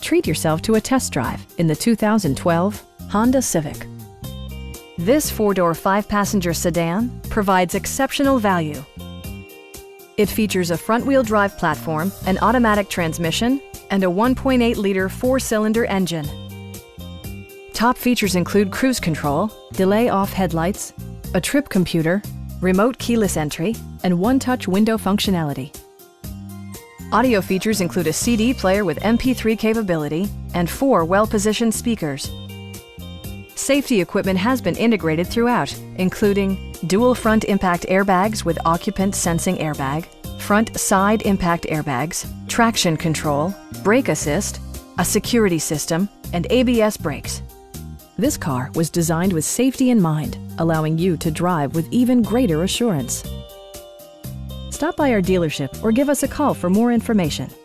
Treat yourself to a test drive in the 2012 Honda Civic. This four-door, five-passenger sedan provides exceptional value. It features a front-wheel drive platform, an automatic transmission, and a 1.8-liter four-cylinder engine. Top features include cruise control, delay-off headlights, a trip computer, remote keyless entry, and one-touch window functionality. Audio features include a CD player with MP3 capability and 4 well-positioned speakers. Safety equipment has been integrated throughout, including dual front impact airbags with occupant sensing airbag, front side impact airbags, traction control, brake assist, a security system, and ABS brakes. This car was designed with safety in mind, allowing you to drive with even greater assurance. Stop by our dealership or give us a call for more information.